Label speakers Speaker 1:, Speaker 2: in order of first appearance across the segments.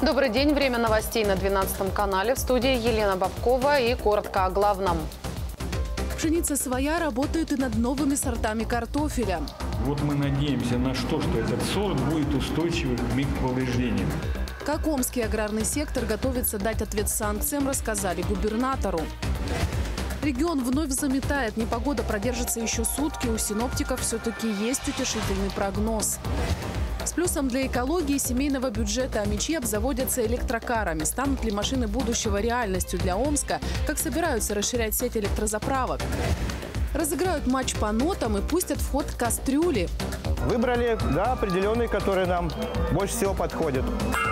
Speaker 1: Добрый день. Время новостей на 12-м канале. В студии Елена Бабкова и коротко о главном.
Speaker 2: Пшеница своя работает и над новыми сортами картофеля.
Speaker 3: Вот мы надеемся на что этот сорт будет устойчивый к микроповреждениям.
Speaker 2: Как Омский аграрный сектор готовится дать ответ санкциям, рассказали губернатору. Регион вновь заметает. Непогода продержится еще сутки. У синоптиков все-таки есть утешительный прогноз. С плюсом для экологии и семейного бюджета омичи обзаводятся электрокарами. Станут ли машины будущего реальностью для Омска? Как собираются расширять сеть электрозаправок? Разыграют матч по нотам и пустят в ход кастрюли.
Speaker 4: Выбрали, определенные, которые нам больше всего подходят.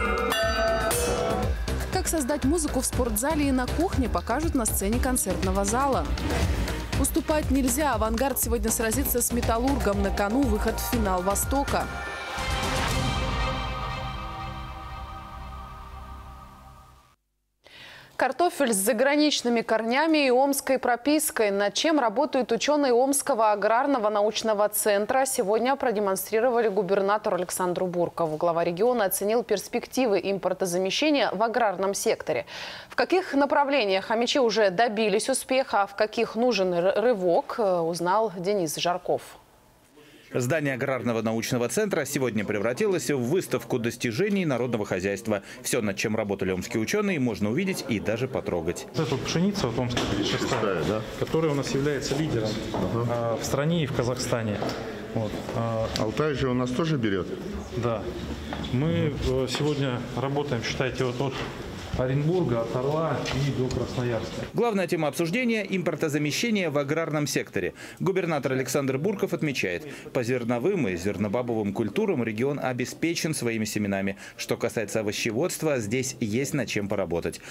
Speaker 2: Как создать музыку в спортзале и на кухне, покажут на сцене концертного зала. Уступать нельзя. «Авангард» сегодня сразится с «Металлургом». На кону выход в финал «Востока».
Speaker 1: Картофель с заграничными корнями и омской пропиской. Над чем работают ученые Омского аграрного научного центра, сегодня продемонстрировали губернатору Александру Буркову. Глава региона оценил перспективы импортозамещения в аграрном секторе. В каких направлениях омичи уже добились успеха, а в каких нужен рывок, узнал Денис Жарков.
Speaker 5: Здание аграрного научного центра сегодня превратилось в выставку достижений народного хозяйства. Все, над чем работали омские ученые, можно увидеть и даже потрогать.
Speaker 6: Это пшеница вот омская, шестая, которая у нас является лидером в стране и в Казахстане. Вот.
Speaker 7: Алтай же у нас тоже берет?
Speaker 6: Да. Мы сегодня работаем, считайте, вот от Оренбурга, от Орла и до Красноярска.
Speaker 5: Главная тема обсуждения – импортозамещение в аграрном секторе. Губернатор Александр Бурков отмечает, по зерновым и зернобобовым культурам регион обеспечен своими семенами. Что касается овощеводства, здесь есть над чем поработать.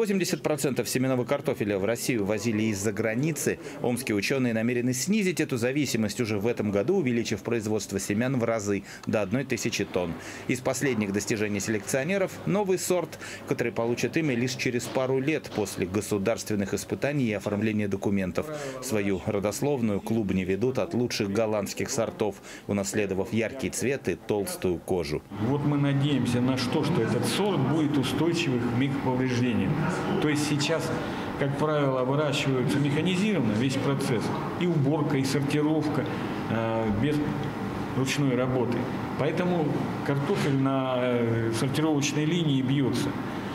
Speaker 5: 80% семенного картофеля в Россию возили из-за границы. Омские ученые намерены снизить эту зависимость уже в этом году, увеличив производство семян в разы до 1000 тонн. Из последних достижений селекционеров – новый сорт, который получит имя лишь через пару лет после государственных испытаний и оформления документов. Свою родословную клубни ведут от лучших голландских сортов, унаследовав яркий цвет и толстую кожу.
Speaker 3: Вот мы надеемся на что этот сорт будет устойчивый к микроповреждениям. То есть сейчас, как правило, выращиваются механизированно весь процесс. И уборка, и сортировка без ручной работы. Поэтому картофель на сортировочной линии бьется.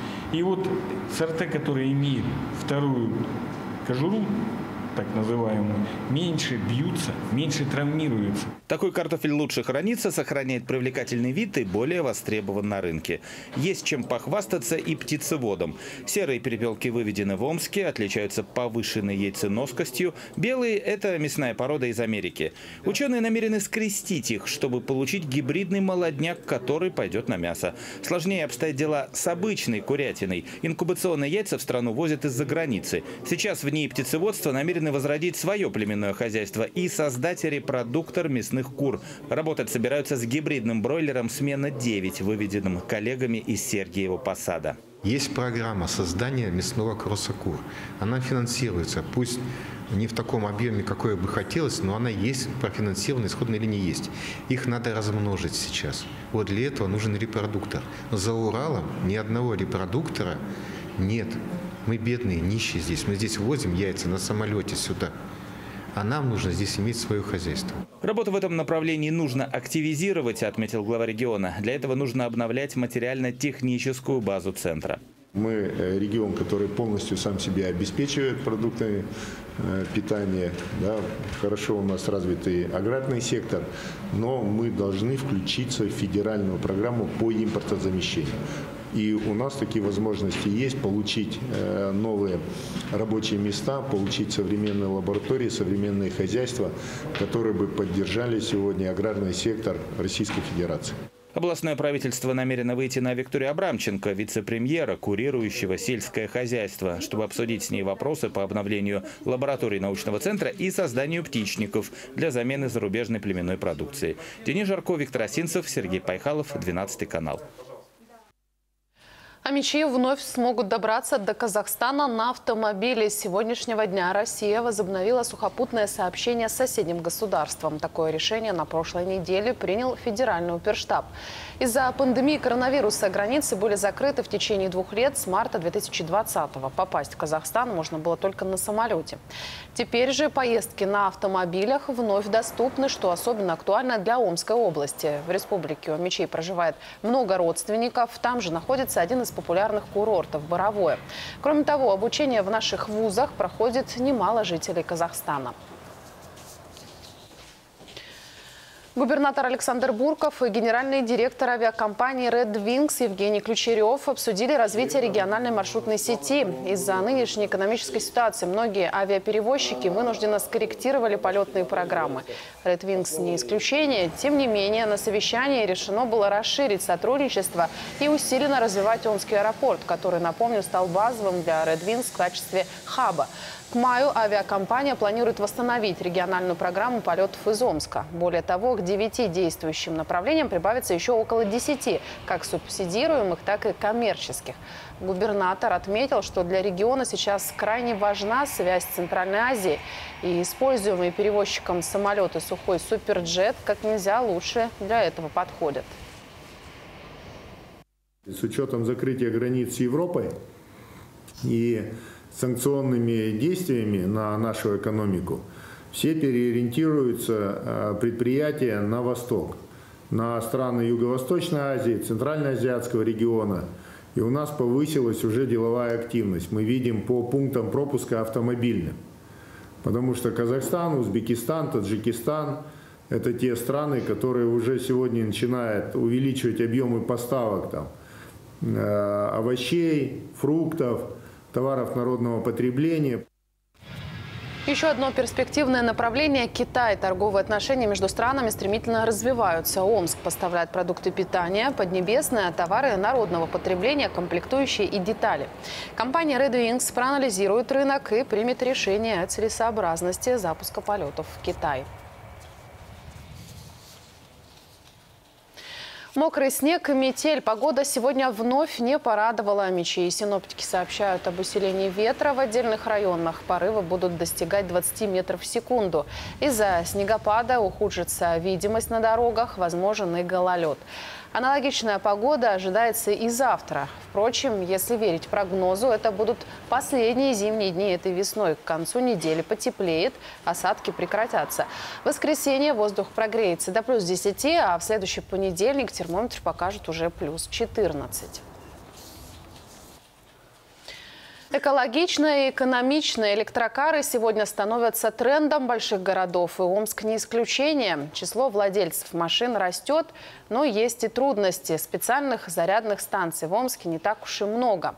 Speaker 3: И вот сорта, которые имеют вторую кожуру, так называемую, меньше бьются, меньше травмируются.
Speaker 5: Такой картофель лучше хранится, сохраняет привлекательный вид и более востребован на рынке. Есть чем похвастаться и птицеводам. Серые перепелки выведены в Омске, отличаются повышенной яйценоскостью. Белые – это мясная порода из Америки. Ученые намерены скрестить их, чтобы получить гибридный молодняк, который пойдет на мясо. Сложнее обстоят дела с обычной курятиной. Инкубационные яйца в страну возят из-за границы. Сейчас в ней птицеводство намерены возродить свое племенное хозяйство и создать репродуктор мясных кур. Работать собираются с гибридным бройлером «Смена 9», выведенным коллегами из Сергиева Посада.
Speaker 7: Есть программа создания мясного кросса кур. Она финансируется, пусть не в таком объеме, какой бы хотелось, но она есть, профинансирована, исходная линия есть. Их надо размножить сейчас. Вот для этого нужен репродуктор. За Уралом ни одного репродуктора нет. Мы бедные, нищие здесь. Мы здесь возим яйца на самолете сюда. А нам нужно здесь иметь свое хозяйство.
Speaker 5: Работу в этом направлении нужно активизировать, отметил глава региона. Для этого нужно обновлять материально-техническую базу центра.
Speaker 8: Мы регион, который полностью сам себя обеспечивает продуктами питания. Да, хорошо у нас развитый аграрный сектор, но мы должны включиться в федеральную программу по импортозамещению. И у нас такие возможности есть получить новые рабочие места, получить современные лаборатории, современные хозяйства, которые бы поддержали сегодня аграрный сектор Российской Федерации.
Speaker 5: Областное правительство намерено выйти на Викторию Абрамченко, вице-премьера, курирующего сельское хозяйство, чтобы обсудить с ней вопросы по обновлению лабораторий научного центра и созданию птичников для замены зарубежной племенной продукции. Денис Жарков, Виктор Осинцев, Сергей Пайхалов, 12 канал.
Speaker 1: А мечи вновь смогут добраться до Казахстана на автомобиле. С сегодняшнего дня Россия возобновила сухопутное сообщение с соседним государством. Такое решение на прошлой неделе принял Федеральный оперштаб. Из-за пандемии коронавируса границы были закрыты в течение 2 лет с марта 2020-го. Попасть в Казахстан можно было только на самолете. Теперь же поездки на автомобилях вновь доступны, что особенно актуально для Омской области. В республике у мечей проживает много родственников. Там же находится один из популярных курортов – Боровое. Кроме того, обучение в наших вузах проходит немало жителей Казахстана. Губернатор Александр Бурков и генеральный директор авиакомпании Red Wings Евгений Ключерев обсудили развитие региональной маршрутной сети. Из-за нынешней экономической ситуации многие авиаперевозчики вынужденно скорректировали полетные программы. Red Wings не исключение. Тем не менее, на совещании решено было расширить сотрудничество и усиленно развивать Омский аэропорт, который, напомню, стал базовым для Red Wings в качестве хаба. К маю авиакомпания планирует восстановить региональную программу полетов из Омска. Более того, к 9 действующим направлениям прибавится еще около 10, как субсидируемых, так и коммерческих. Губернатор отметил, что для региона сейчас крайне важна связь с Центральной Азией. И используемые перевозчиком самолеты «Сухой Суперджет» как нельзя лучше для этого подходят.
Speaker 8: С учетом закрытия границ с Европой и санкционными действиями на нашу экономику, все переориентируются предприятия на восток, на страны Юго-Восточной Азии, Центральноазиатского региона. И у нас повысилась уже деловая активность. Мы видим по пунктам пропуска автомобильным. Потому что Казахстан, Узбекистан, Таджикистан – это те страны, которые уже сегодня начинают увеличивать объемы поставок овощей, фруктов, товаров народного потребления.
Speaker 1: Еще одно перспективное направление – Китай. Торговые отношения между странами стремительно развиваются. Омск поставляет продукты питания, Поднебесная – товары народного потребления, комплектующие и детали. Компания Red Wings проанализирует рынок и примет решение о целесообразности запуска полетов в Китай. Мокрый снег и метель. Погода сегодня вновь не порадовала мечей. Синоптики сообщают об усилении ветра в отдельных районах. Порывы будут достигать 20 метров в секунду. Из-за снегопада ухудшится видимость на дорогах, возможен и гололед. Аналогичная погода ожидается и завтра. Впрочем, если верить прогнозу, это будут последние зимние дни этой весной. К концу недели потеплеет, осадки прекратятся. В воскресенье воздух прогреется до плюс 10, а в следующий понедельник термометр покажет уже плюс 14. Экологичные и экономичные электрокары сегодня становятся трендом больших городов. И Омск не исключение. Число владельцев машин растет, но есть и трудности. Специальных зарядных станций в Омске не так уж и много.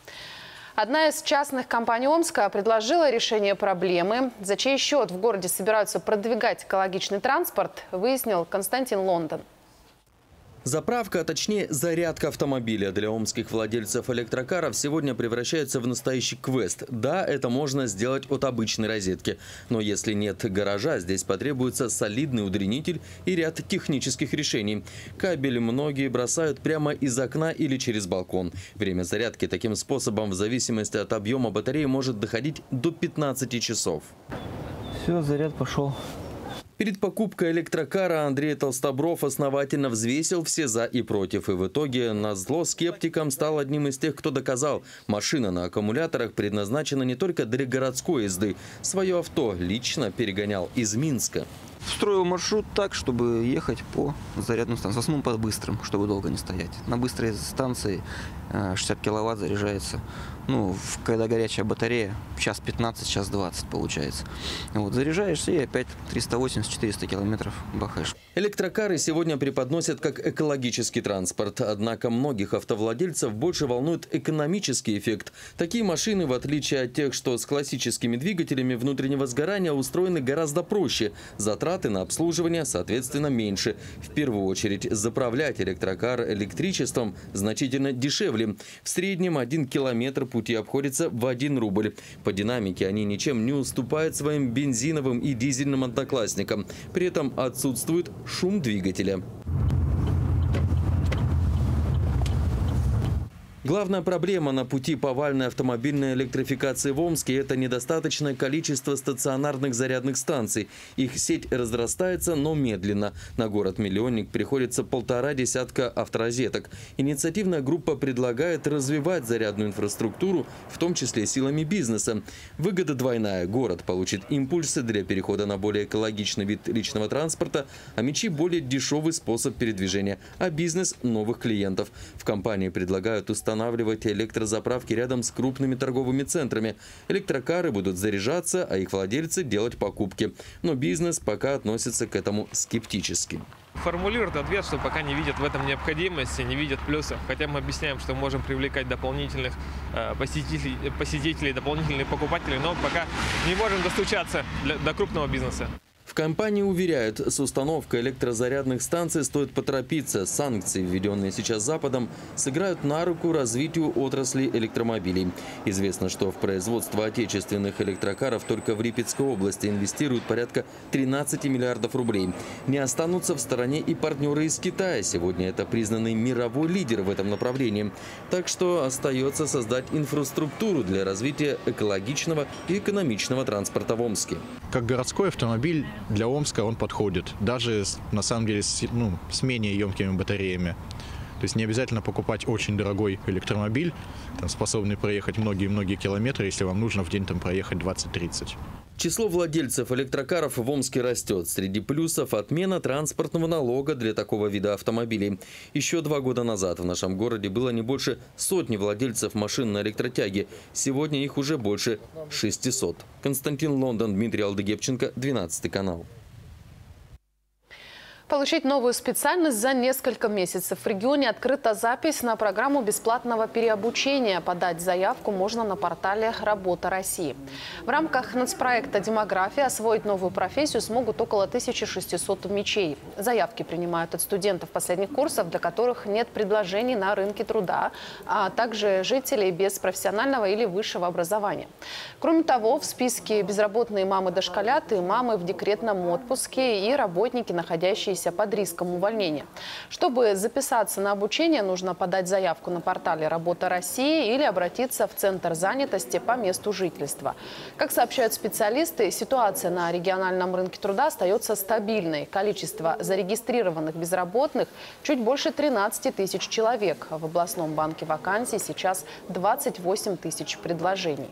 Speaker 1: Одна из частных компаний Омска предложила решение проблемы. За чей счет в городе собираются продвигать экологичный транспорт, выяснил Константин Лондон.
Speaker 9: Заправка, а точнее зарядка автомобиля для омских владельцев электрокаров сегодня превращается в настоящий квест. Да, это можно сделать от обычной розетки. Но если нет гаража, здесь потребуется солидный удлинитель и ряд технических решений. Кабель многие бросают прямо из окна или через балкон. Время зарядки таким способом в зависимости от объема батареи может доходить до 15 часов.
Speaker 10: Все, заряд пошел.
Speaker 9: Перед покупкой электрокара Андрей Толстобров основательно взвесил все за и против. И в итоге, назло скептикам, стал одним из тех, кто доказал, машина на аккумуляторах предназначена не только для городской езды. Свое авто лично перегонял из Минска.
Speaker 10: Строил маршрут так, чтобы ехать по зарядным станциям. В основном по быстрым, чтобы долго не стоять. На быстрой станции 60 киловатт заряжается. Ну, когда горячая батарея, час 15, час 20 получается. Вот, заряжаешься и опять 380-400 километров бахаешь.
Speaker 9: Электрокары сегодня преподносят как экологический транспорт. Однако многих автовладельцев больше волнует экономический эффект. Такие машины, в отличие от тех, что с классическими двигателями внутреннего сгорания, устроены гораздо проще. Затраты на обслуживание, соответственно, меньше. В первую очередь, заправлять электрокар электричеством значительно дешевле. В среднем 1 километр пути обходится в 1 рубль. По динамике они ничем не уступают своим бензиновым и дизельным одноклассникам. При этом отсутствует шум двигателя. Главная проблема на пути повальной автомобильной электрификации в Омске – это недостаточное количество стационарных зарядных станций. Их сеть разрастается, но медленно. На город-миллионник приходится 1,5 десятка авторазеток. Инициативная группа предлагает развивать зарядную инфраструктуру, в том числе силами бизнеса. Выгода двойная. Город получит импульсы для перехода на более экологичный вид личного транспорта, а МИЧИ – более дешевый способ передвижения, а бизнес – новых клиентов. В компании предлагают установить электрозаправки рядом с крупными торговыми центрами. Электрокары будут заряжаться, а их владельцы делать покупки. Но бизнес пока относится к этому скептически.
Speaker 11: Формулируют ответ, что пока не видят в этом необходимости, не видят плюсов. Хотя мы объясняем, что можем привлекать дополнительных посетителей, дополнительных покупателей, но пока не можем достучаться до крупного бизнеса.
Speaker 9: В компании уверяют, с установкой электрозарядных станций стоит поторопиться. Санкции, введенные сейчас Западом, сыграют на руку развитию отрасли электромобилей. Известно, что в производство отечественных электрокаров только в Липецкой области инвестируют порядка 13 миллиардов рублей. Не останутся в стороне и партнеры из Китая. Сегодня это признанный мировой лидер в этом направлении. Так что остается создать инфраструктуру для развития экологичного и экономичного транспорта в Омске.
Speaker 12: Как городской автомобиль для Омска он подходит, даже на самом деле с менее емкими батареями. То есть не обязательно покупать очень дорогой электромобиль, способный проехать многие-многие километры, если вам нужно в день проехать 20-30.
Speaker 9: Число владельцев электрокаров в Омске растет. Среди плюсов – отмена транспортного налога для такого вида автомобилей. Еще 2 года назад в нашем городе было не больше 100 владельцев машин на электротяге. Сегодня их уже больше 600. Константин Лондон, Дмитрий Алдыгепченко, 12 канал.
Speaker 1: Получить новую специальность за несколько месяцев. В регионе открыта запись на программу бесплатного переобучения. Подать заявку можно на портале «Работа России». В рамках нацпроекта «Демография» освоить новую профессию смогут около 1600 МИЧей. Заявки принимают от студентов последних курсов, для которых нет предложений на рынке труда, а также жителей без профессионального или высшего образования. Кроме того, в списке безработные мамы-дошколята, мамы в декретном отпуске и работники, находящиеся под риском увольнения. Чтобы записаться на обучение, нужно подать заявку на портале «Работа России» или обратиться в Центр занятости по месту жительства. Как сообщают специалисты, ситуация на региональном рынке труда остается стабильной. Количество зарегистрированных безработных чуть больше 13 тысяч человек. В областном банке вакансий сейчас 28 тысяч предложений.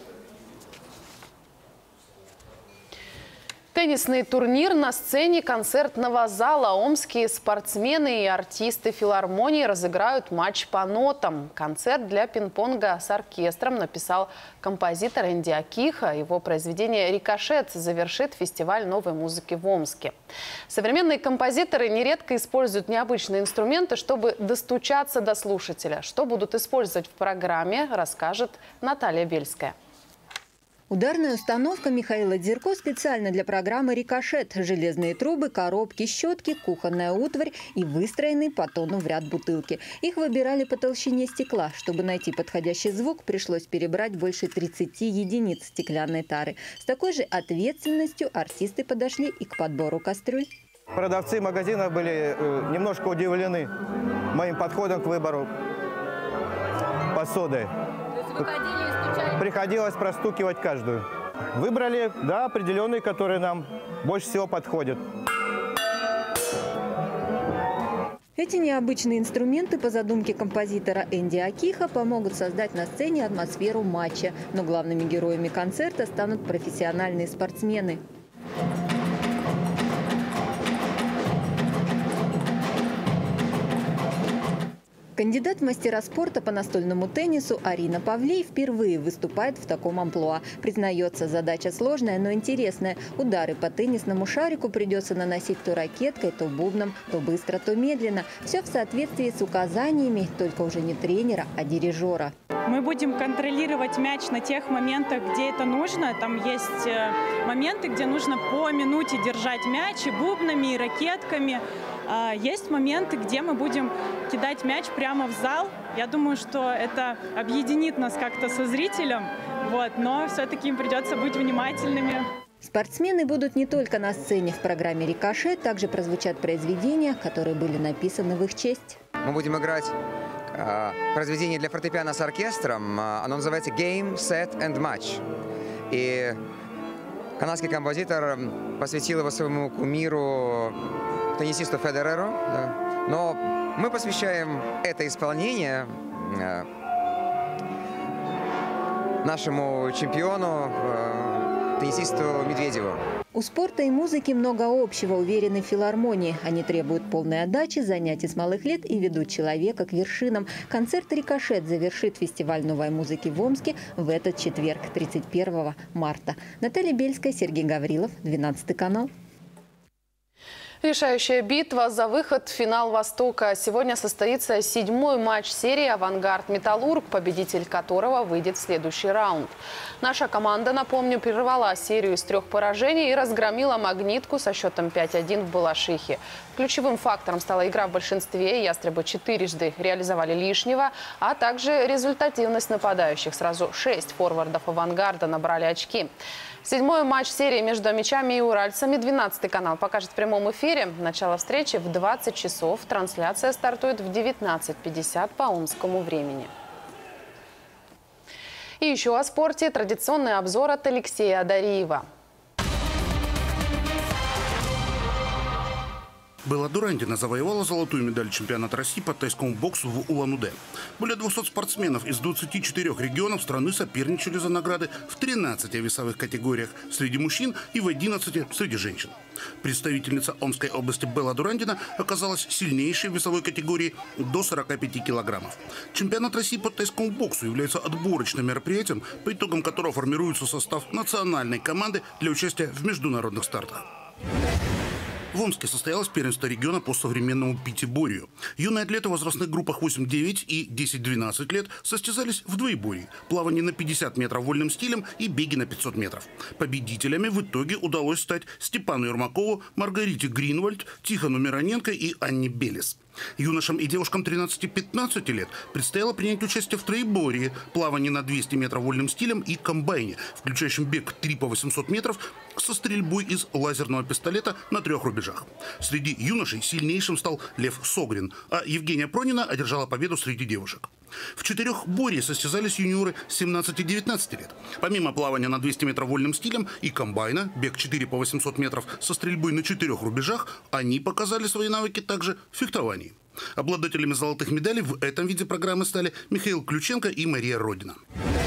Speaker 1: Теннисный турнир на сцене концертного зала. Омские спортсмены и артисты филармонии разыграют матч по нотам. Концерт для пинг-понга с оркестром написал композитор Энди Акиха. Его произведение «Рикошет» завершит фестиваль новой музыки в Омске. Современные композиторы нередко используют необычные инструменты, чтобы достучаться до слушателя. Что будут использовать в программе, расскажет Наталья Бельская.
Speaker 13: Ударная установка Михаила Дзирко специально для программы «Рикошет». Железные трубы, коробки, щетки, кухонная утварь и выстроенные по тону в ряд бутылки. Их выбирали по толщине стекла. Чтобы найти подходящий звук, пришлось перебрать больше 30 единиц стеклянной тары. С такой же ответственностью артисты подошли и к подбору кастрюль.
Speaker 4: Продавцы магазина были немножко удивлены моим подходом к выбору посуды. Приходилось простукивать каждую. Выбрали, да, определенные, которые нам больше всего подходят.
Speaker 13: Эти необычные инструменты по задумке композитора Энди Акиха помогут создать на сцене атмосферу матча. Но главными героями концерта станут профессиональные спортсмены. Кандидат в мастера спорта по настольному теннису Арина Павлей впервые выступает в таком амплуа. Признается, задача сложная, но интересная. Удары по теннисному шарику придется наносить то ракеткой, то бубном, то быстро, то медленно. Все в соответствии с указаниями, только уже не тренера, а дирижера.
Speaker 14: Мы будем контролировать мяч на тех моментах, где это нужно. Там есть моменты, где нужно по минуте держать мяч и бубнами, и ракетками. Есть моменты, где мы будем кидать мяч прямо в зал. Я думаю, что это объединит нас как-то со зрителем, но все-таки им придется быть внимательными.
Speaker 13: Спортсмены будут не только на сцене. В программе «Рикошет» также прозвучат произведения, которые были написаны в их честь.
Speaker 15: Мы будем играть произведение для фортепиано с оркестром. Оно называется «Game, Set and Match». И канадский композитор посвятил его своему кумиру, теннисисту Федереру. Да. Но мы посвящаем это исполнение нашему чемпиону, теннисисту Медведеву.
Speaker 13: У спорта и музыки много общего, уверены в филармонии. Они требуют полной отдачи, занятий с малых лет и ведут человека к вершинам. Концерт «Рикошет» завершит фестиваль новой музыки в Омске в этот четверг, 31 марта. Наталья Бельская, Сергей Гаврилов, 12 канал.
Speaker 1: Решающая битва за выход в финал Востока. Сегодня состоится 7-й матч серии «Авангард-Металлург», победитель которого выйдет в следующий раунд. Наша команда, напомню, прервала серию из 3 поражений и разгромила «Магнитку» со счетом 5-1 в Балашихе. Ключевым фактором стала игра в большинстве. Ястребы 4-жды реализовали лишнего, а также результативность нападающих. Сразу 6 форвардов «Авангарда» набрали очки. 7-й матч серии между «Мечами» и «Уральцами» 12 канал покажет в прямом эфире. Начало встречи в 20 часов. Трансляция стартует в 19:50 по омскому времени. И еще о спорте. Традиционный обзор от Алексея Адариева.
Speaker 16: Белла Дурандина завоевала золотую медаль чемпионата России по тайскому боксу в Улан-Удэ. Более 200 спортсменов из 24 регионов страны соперничали за награды в 13 весовых категориях среди мужчин и в 11 среди женщин. Представительница Омской области Белла Дурандина оказалась сильнейшей в весовой категории до 45 килограммов. Чемпионат России по тайскому боксу является отборочным мероприятием, по итогам которого формируется состав национальной команды для участия в международных стартах. В Омске состоялось первенство региона по современному пятиборью. Юные атлеты в возрастных группах 8-9 и 10-12 лет состязались в двоеборье, плавании на 50 метров вольным стилем и беги на 500 метров. Победителями в итоге удалось стать Степану Ермакову, Маргарите Гринвальд, Тихону Мироненко и Анне Белес. Юношам и девушкам 13-15 лет предстояло принять участие в троеборье, плавании на 200 метров вольным стилем и комбайне, включающем бег 3 по 800 метров со стрельбой из лазерного пистолета на 3 рубежах. Среди юношей сильнейшим стал Лев Согрин, а Евгения Пронина одержала победу среди девушек. В четырехборье состязались юниоры 17 и 19 лет. Помимо плавания на 200 метров вольным стилем и комбайна, бег 4 по 800 метров со стрельбой на 4 рубежах, они показали свои навыки также в фехтовании. Обладателями золотых медалей в этом виде программы стали Михаил Ключенко и Мария Родина.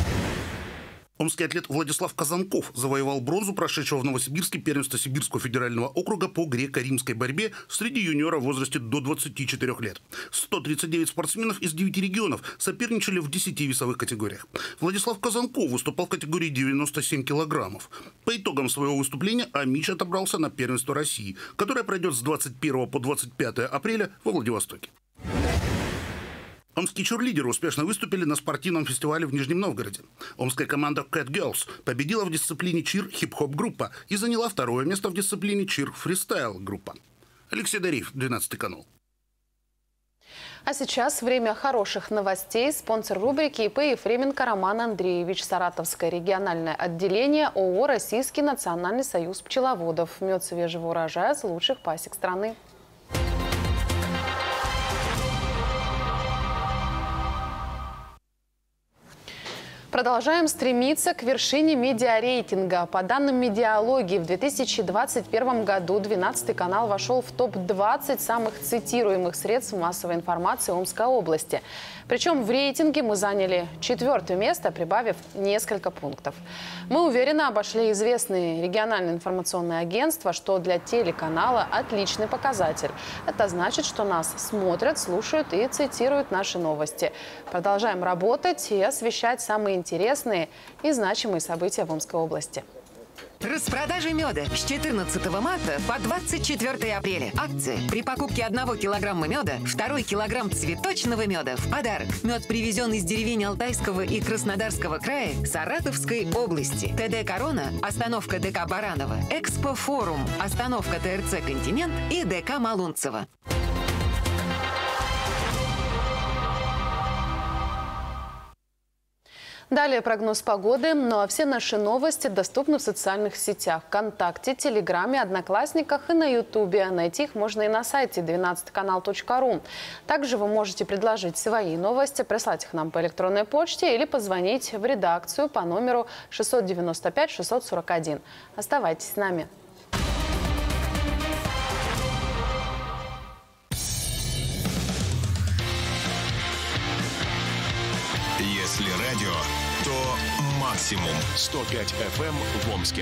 Speaker 16: Омский атлет Владислав Казанков завоевал бронзу прошедшего в Новосибирске первенства Сибирского федерального округа по греко-римской борьбе среди юниоров в возрасте до 24 лет. 139 спортсменов из 9 регионов соперничали в 10 весовых категориях. Владислав Казанков выступал в категории 97 килограммов. По итогам своего выступления Амич отобрался на первенство России, которое пройдет с 21 по 25 апреля во Владивостоке. Омские чирлидеры успешно выступили на спортивном фестивале в Нижнем Новгороде. Омская команда Cat Girls победила в дисциплине чир хип-хоп группа и заняла 2-е место в дисциплине чир фристайл группа. Алексей Адариев, 12 канал.
Speaker 1: А сейчас время хороших новостей. Спонсор рубрики ИП Ефременко Роман Андреевич. Саратовское региональное отделение ООО «Российский национальный союз пчеловодов». Мед свежего урожая с лучших пасек страны. Продолжаем стремиться к вершине медиарейтинга. По данным Медиалогии, в 2021 году 12 канал вошел в топ-20 самых цитируемых средств массовой информации Омской области. Причем в рейтинге мы заняли 4-е место, прибавив несколько пунктов. Мы уверенно обошли известные региональные информационные агентства, что для телеканала отличный показатель. Это значит, что нас смотрят, слушают и цитируют наши новости. Продолжаем работать и освещать самые интересные и значимые события в Омской области.
Speaker 17: Распродажа меда с 14 марта по 24 апреля. Акция. При покупке 1 килограмма меда, 2 килограмм цветочного меда в подарок. Мед привезен из деревень Алтайского и Краснодарского края Саратовской области. ТД «Корона», остановка ДК «Бараново», Экспо-форум, остановка ТРЦ «Континент» и ДК «Малунцево».
Speaker 1: Далее прогноз погоды. Ну а все наши новости доступны в социальных сетях: ВКонтакте, Телеграме, Одноклассниках и на Ютубе. Найти их можно и на сайте 12kanal.ru. Также вы можете предложить свои новости, прислать их нам по электронной почте или позвонить в редакцию по номеру 695 641. Оставайтесь с нами.
Speaker 18: Если радио, то максимум 105 FM в Омске.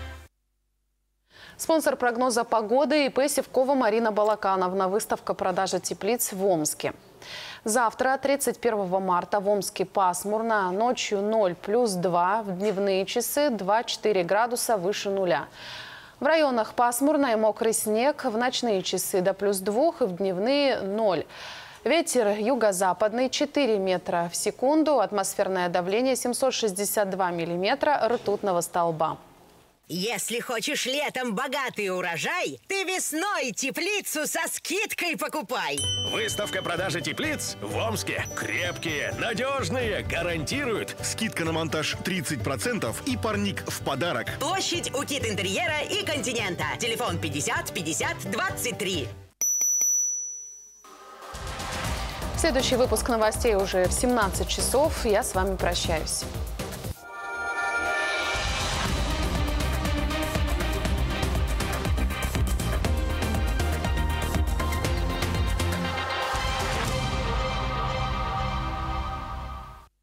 Speaker 1: Спонсор прогноза погоды ИП Севкова Марина Балакановна. Выставка продажи теплиц в Омске. Завтра, 31 марта, в Омске пасмурно. Ночью 0 плюс 2, в дневные часы 2-4 градуса выше нуля. В районах пасмурно и мокрый снег, в ночные часы до плюс 2 и в дневные 0. Ветер юго-западный 4 метра в секунду, атмосферное давление 762 миллиметра ртутного столба.
Speaker 19: Если хочешь летом богатый урожай, ты весной теплицу со скидкой покупай.
Speaker 18: Выставка продажи теплиц в Омске. Крепкие, надежные, гарантируют. Скидка на монтаж 30% и парник в подарок.
Speaker 19: Площадь у Кит Интерьера и Континента. Телефон 50 50 23.
Speaker 1: Следующий выпуск новостей уже в 17 часов. Я с вами прощаюсь.